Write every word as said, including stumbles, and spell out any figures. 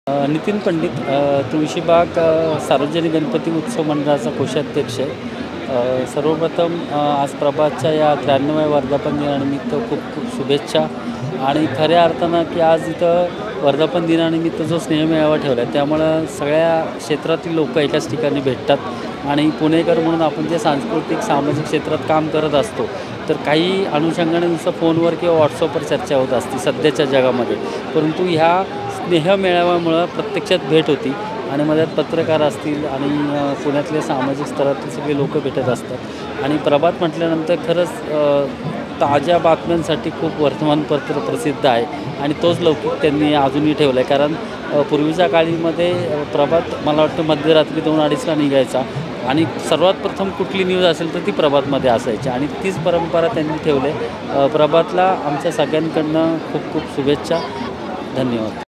अ, नितीन पंडित अ, तुळशीबाग अ, सार्वजनिक गणपती उत्सव मंडळाचा कोषाध्यक्ष आहे. अ, सर्वप्रथम अ, आज प्रभातच्या या त्र्याण्णव्या वर्धापन दिनानिमित्त खूप खूप शुभेच्छा. आणि खऱ्या अर्थानं की आज इथं वर्धापन दिनानिमित्त जो स्नेहमेळावा ठेवला आहे, त्यामुळं सगळ्या क्षेत्रातील लोकं एकाच ठिकाणी भेटतात आणि पुणेकर म्हणून आपण जे सांस्कृतिक सामाजिक क्षेत्रात काम करत असतो, तर काही अनुषंगाने नुसतं फोनवर किंवा व्हॉट्सअपवर चर्चा होत असते सध्याच्या जगामध्ये. परंतु ह्या स्नेहमेळाव्यामुळं प्रत्यक्षात भेट होती आणि मध्यात पत्रकार असतील आणि अ, पुण्यातले सामाजिक स्तरातले सगळे लोकं भेटत असतात. आणि प्रभात म्हटल्यानंतर खरंच अ, ताज्या बातम्यांसाठी खूप वर्तमानपत्र प्रसिद्ध आहे आणि तोच लौकिक त्यांनी अजूनही ठेवला आहे. कारण अ, पूर्वीच्या काळीमध्ये अ, प्रभात मला वाटतं मध्यरात्री दोन अडीचला निघायचा आणि सर्वात प्रथम कुठली न्यूज असेल तर ती प्रभातमध्ये असायची आणि तीच परंपरा त्यांनी ठेवली आहे. अ, प्रभातला आमच्या सगळ्यांकडनं खूप खूप शुभेच्छा. धन्यवाद.